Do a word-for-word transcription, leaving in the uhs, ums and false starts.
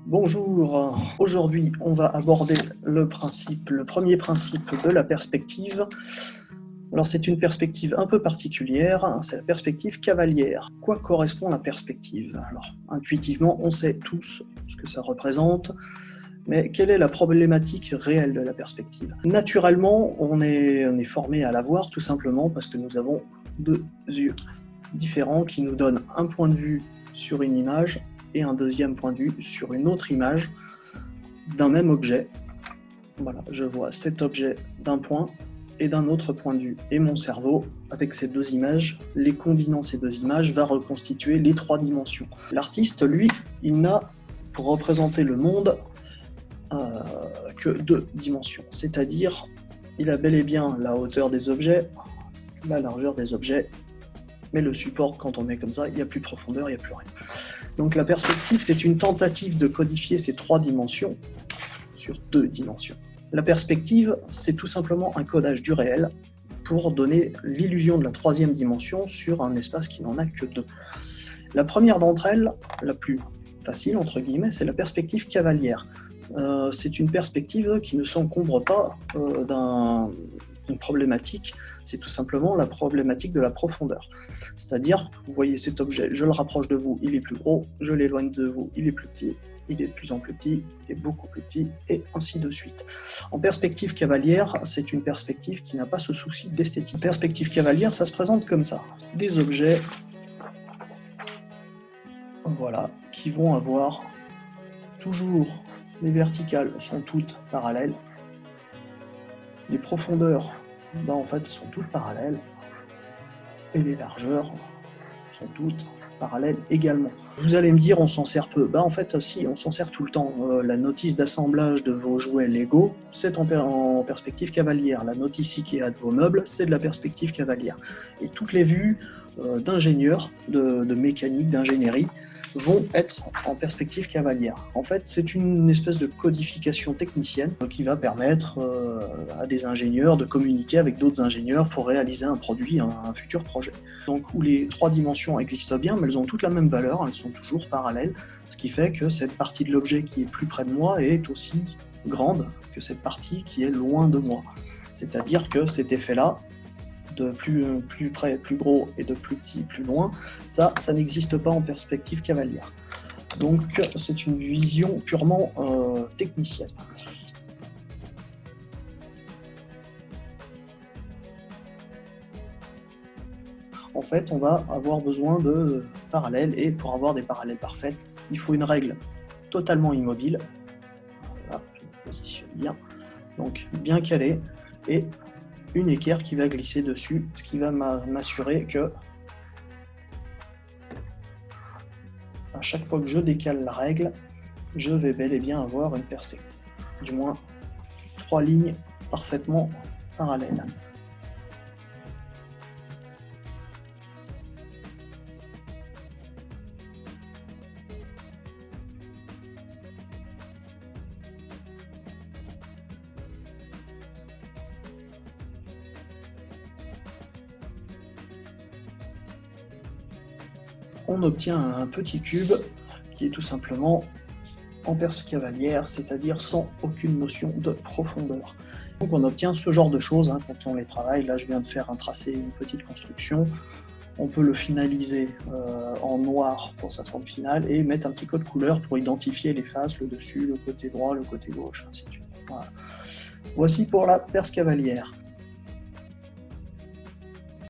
Bonjour, aujourd'hui on va aborder le principe, le premier principe de la perspective. Alors c'est une perspective un peu particulière, c'est la perspective cavalière. Quoi correspond la perspective? Alors intuitivement on sait tous ce que ça représente, mais quelle est la problématique réelle de la perspective? Naturellement on est, on est formé à la voir tout simplement parce que nous avons deux yeux différents qui nous donnent un point de vue sur une image et un deuxième point de vue sur une autre image d'un même objet. Voilà, je vois cet objet d'un point et d'un autre point de vue. Et mon cerveau, avec ces deux images, les combinant ces deux images, va reconstituer les trois dimensions. L'artiste, lui, il n'a pour représenter le monde euh, que deux dimensions. C'est-à-dire, il a bel et bien la hauteur des objets, la largeur des objets, mais le support, quand on met comme ça, il n'y a plus de profondeur, il n'y a plus rien. Donc la perspective, c'est une tentative de codifier ces trois dimensions sur deux dimensions. La perspective, c'est tout simplement un codage du réel pour donner l'illusion de la troisième dimension sur un espace qui n'en a que deux. La première d'entre elles, la plus facile, entre guillemets, c'est la perspective cavalière. Euh, c'est une perspective qui ne s'encombre pas euh, d'un... une problématique, c'est tout simplement la problématique de la profondeur. C'est-à-dire, vous voyez cet objet, je le rapproche de vous, il est plus gros, je l'éloigne de vous, il est plus petit, il est de plus en plus petit, il est beaucoup plus petit, et ainsi de suite. En perspective cavalière, c'est une perspective qui n'a pas ce souci d'esthétique. Perspective cavalière, ça se présente comme ça. Des objets, voilà, qui vont avoir toujours, les verticales sont toutes parallèles, les profondeurs, ben en fait, sont toutes parallèles, et les largeurs sont toutes parallèles également. Vous allez me dire, on s'en sert peu. Ben en fait, si, on s'en sert tout le temps. Euh, la notice d'assemblage de vos jouets Lego, c'est en, per en perspective cavalière. La notice Ikea de vos meubles, c'est de la perspective cavalière. Et toutes les vues euh, d'ingénieurs, de, de mécanique, d'ingénierie, vont être en perspective cavalière. En fait, c'est une espèce de codification technicienne qui va permettre euh, à des ingénieurs de communiquer avec d'autres ingénieurs pour réaliser un produit, un, un futur projet. Donc, où les trois dimensions existent bien, mais elles ont toutes la même valeur, elles sont toujours parallèles, ce qui fait que cette partie de l'objet qui est plus près de moi est aussi grande que cette partie qui est loin de moi. C'est-à-dire que cet effet-là, de plus, plus près, plus gros, et de plus petit, plus loin, ça, ça n'existe pas en perspective cavalière. Donc c'est une vision purement euh, technicienne. En fait, on va avoir besoin de parallèles, et pour avoir des parallèles parfaites, il faut une règle totalement immobile. Voilà, je me positionne bien. Donc bien calée, et une équerre qui va glisser dessus, ce qui va m'assurer que à chaque fois que je décale la règle, je vais bel et bien avoir une perspective, du moins trois lignes parfaitement parallèles. On obtient un petit cube qui est tout simplement en perspective cavalière, c'est-à-dire sans aucune notion de profondeur. Donc on obtient ce genre de choses hein, quand on les travaille. Là je viens de faire un tracé, une petite construction. On peut le finaliser euh, en noir pour sa forme finale et mettre un petit code couleur pour identifier les faces, le dessus, le côté droit, le côté gauche, ainsi de suite. Voilà. Voici pour la perspective cavalière.